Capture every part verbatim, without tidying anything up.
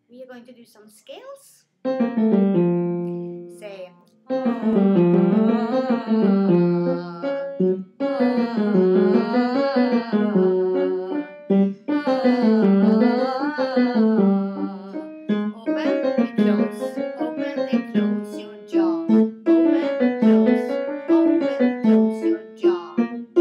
we are going to do some scales. Say open and close, open and close your jaw, open, close, open, close your jaw.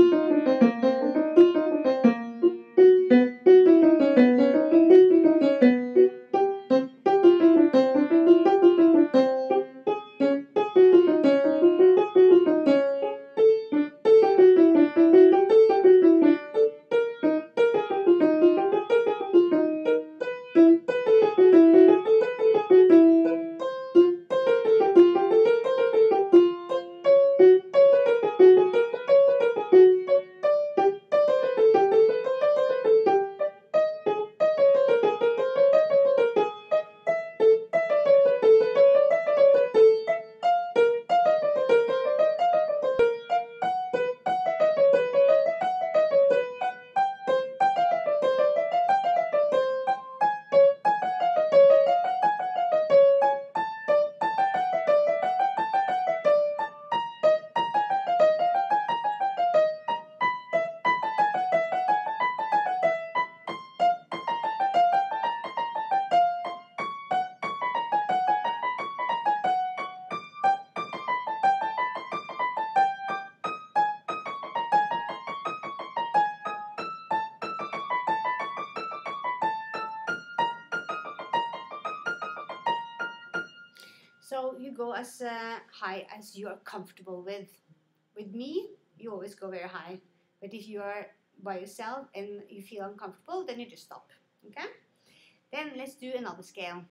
So you go as uh, high as you are comfortable with. With me, you always go very high. But if you are by yourself and you feel uncomfortable, then you just stop. Okay? Then let's do another scale.